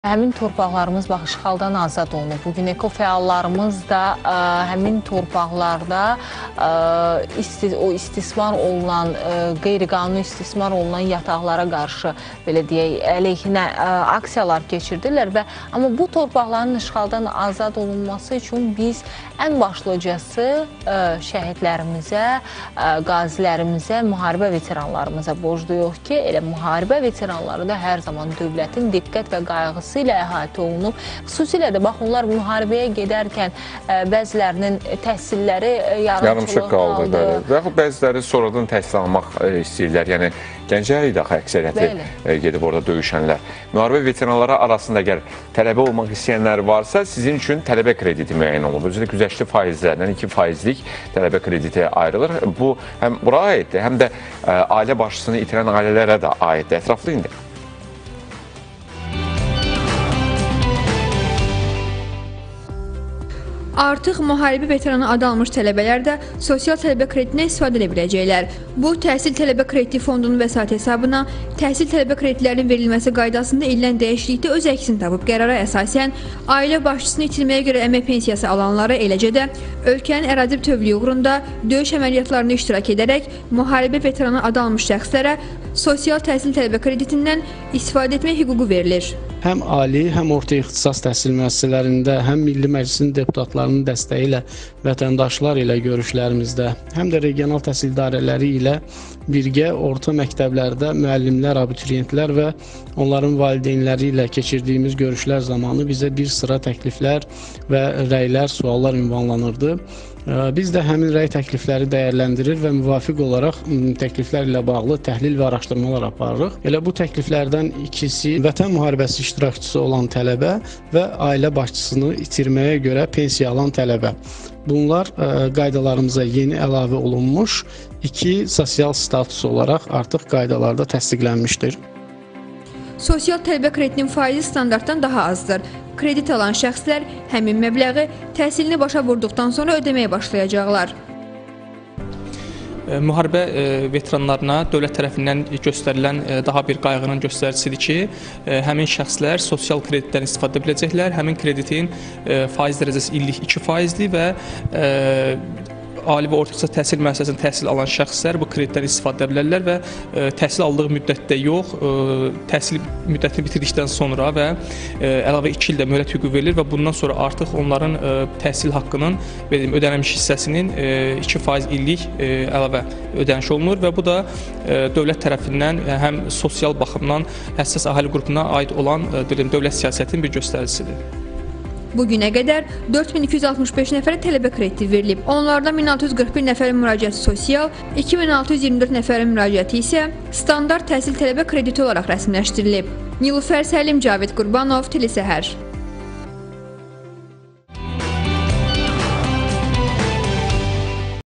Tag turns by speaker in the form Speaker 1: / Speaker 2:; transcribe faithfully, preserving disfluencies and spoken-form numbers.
Speaker 1: Həmin torpaqlarımız bax, işğaldan azad olunub. Bugün ekofəallarımız da ə, həmin torpaqlarda ə, isti, o istismar olunan, ə, qeyri-qanuni istismar olunan yataqlara qarşı belə deyək, əleyhinə ə, aksiyalar keçirdirlər və amma bu torpaqların işğaldan azad olunması üçün biz ən başlıcası ə, şəhidlərimizə, ə, qazilərimizə, müharibə veteranlarımıza borcluyuq ki, elə müharibə veteranları da hər zaman dövlətin diqqət və qayğısı ilə əhatə olunub. Xüsusilə də bax, onlar müharibəyə gedərkən ə, bəzilərinin təhsilləri yarımçılıq qaldı.
Speaker 2: qaldı. Və yaxud bəziləri sonradan təhsil almaq ə, istəyirlər. Yəni, gənclər idi axı əksəriyyəti ə, gedib orada döyüşənlər. Müharibə veteranları arasında əgər tələbə olmaq istəyənlər varsa, sizin üçün tələbə krediti müəyyən olunub. Özü güzəştli faizlərdən iki faizlik tələbə krediti ayrılır. Bu, həm bura aiddir, həm də ə, ailə başçısını itirən ailələrə də aiddir. Ətraflı indi.
Speaker 3: Artıq müharibə veteranı adı almış tələbələr də sosial tələbə kreditinə istifadə edə biləcəklər. Bu, təhsil tələbə krediti fondunun vəsait hesabına təhsil tələbə kreditlərinin verilməsi qaydasında edilən dəyişiklikdə öz əksini tapıb. Qərara əsasən, ailə başçısını itirməyə görə əmək pensiyası alanlara, eləcə də ölkənin ərazi bütövlüyü uğrunda döyüş əməliyyatlarında iştirak edərək müharibə veteranı adı almış şəxslərə sosial təhsil tələbə kreditindən istifadə etmək hüququ verilir.
Speaker 4: Həm ali, həm orta ixtisas təhsil müəssisələrində, həm Milli Məclisin deputatlarının dəstəyi ilə vətəndaşlar ilə görüşlərimizdə, həm də regional təhsil idarələri ilə birgə orta məktəblərdə müəllimlər, abituriyentlər və onların valideynləri ilə keçirdiyimiz görüşlər zamanı bizə bir sıra təkliflər və rəylər, suallar ünvanlanırdı. Biz də həmin rəy təklifləri dəyərləndirir və müvafiq olaraq təkliflər ilə bağlı təhlil və araşdırmalar aparırıq. Elə bu təkliflərdən ikisi Vətən müharibəsi iştirakçısı olan tələbə və ailə başçısını itirməyə görə pensiya alan tələbə. Bunlar ə, qaydalarımıza yeni əlavə olunmuş iki sosial status olaraq artıq qaydalarda təsdiqlənmişdir.
Speaker 3: Sosial tələbə kreditinin faizi standartdan daha azdır. Kredit alan şəxslər həmin məbləği təhsilini başa vurduqdan sonra ödəməyə başlayacaqlar.
Speaker 5: Müharibə veteranlarına dövlət tərəfindən göstərilən daha bir qayğının göstəricisidir ki, həmin şəxslər sosial kreditdən istifadə edə biləcəklər. Həmin kreditin faiz dərəcəsi illik iki faizli və ali və orta ixtisas təhsil müəssisəsində təhsil alan şəxslər bu kreditdən istifadə edə bilərlər və ə, təhsil aldığı müddətdə yox, ə, təhsil müddətini bitirdikdən sonra və ə, əlavə iki ildə möhlət hüququ verilir və bundan sonra artıq onların ə, təhsil haqqının ödənilmiş hissəsinin ə, iki faiz illik ə, əlavə ödəniş olunur və bu da ə, dövlət tərəfindən ə, həm sosial baxımdan həssas əhali qrupuna aid olan ə, dövlət siyasətinin bir göstəricisidir.
Speaker 3: Bugünə qədər dörd min iki yüz altmış beş nəfərə tələbə krediti verilib. Onlardan min altı yüz qırx bir nəfərin müraciəti sosial, iki min altı yüz iyirmi dörd nəfərin müraciəti isə standart təhsil tələbə krediti olaraq rəsmiləşdirilib. Nilüfər Səlim, Cavid Qurbanov, Telesəhər.